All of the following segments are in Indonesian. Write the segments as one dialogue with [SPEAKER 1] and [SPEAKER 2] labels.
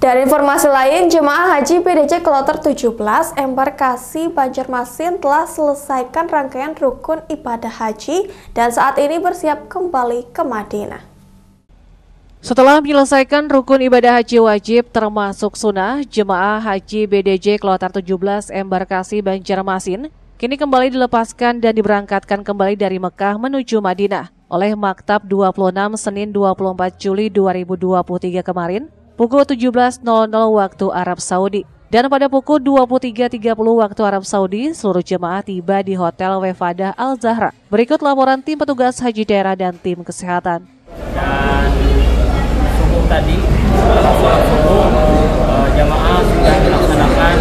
[SPEAKER 1] Dari informasi lain, jemaah haji PDJ Kloter 17 embarkasi Banjarmasin telah selesaikan rangkaian rukun ibadah haji dan saat ini bersiap kembali ke Madinah.
[SPEAKER 2] Setelah menyelesaikan rukun ibadah haji wajib termasuk sunnah, jemaah haji BDJ Kloter 17 embarkasi Banjarmasin kini kembali dilepaskan dan diberangkatkan kembali dari Mekah menuju Madinah oleh Maktab 26 Senin 24 Juli 2023 kemarin pukul 17.00 waktu Arab Saudi. Dan pada pukul 23.30 waktu Arab Saudi, seluruh jemaah tiba di Hotel Wefadah Al Zahra. Berikut laporan tim petugas haji daerah dan tim kesehatan.
[SPEAKER 3] Dan subuh tadi, setelah sholat subuh, jemaah sudah melaksanakan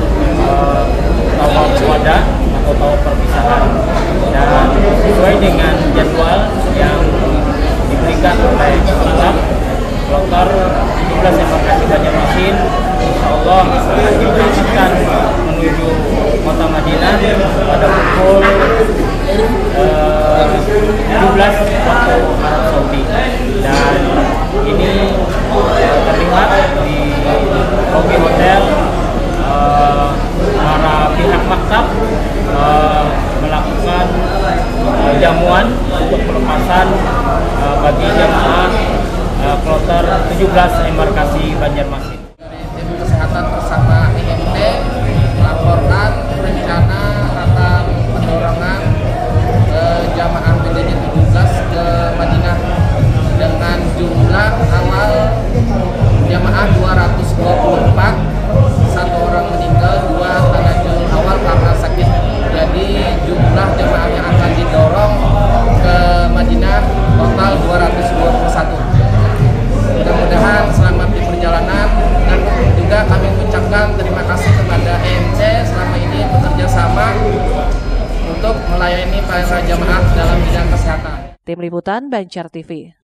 [SPEAKER 3] tawaf wadah atau tawaf perpisahan. Dan sesuai dengan jadwal yang diberikan oleh Maktab Kloter 17 embarkasi Banjarmasin, insyaallah diberangkatkan menuju kota Madinah pada pukul 17 waktu Arab Saudi. Dan ini terlihat di lobi hotel para pihak maktab melakukan jamuan untuk pelepasan bagi jemaah Kloter 17 embarkasi Banjarmasin.
[SPEAKER 4] Tim kesehatan bersama IMT melaporkan rencana akan pendorongan jamaah BDJ 17 ke Madinah dengan jumlah awal jamaah 224, satu orang meninggal, 2 tanajul awal karena sakit. Jadi jumlah jamaah yang akan didorong ke Madinah total 221. Mudah-mudahan selamat di perjalanan, dan juga kami mengucapkan terima kasih kepada EMC selama ini bekerja sama untuk melayani para jamaah dalam bidang kesehatan.
[SPEAKER 2] Tim Liputan Banjar TV.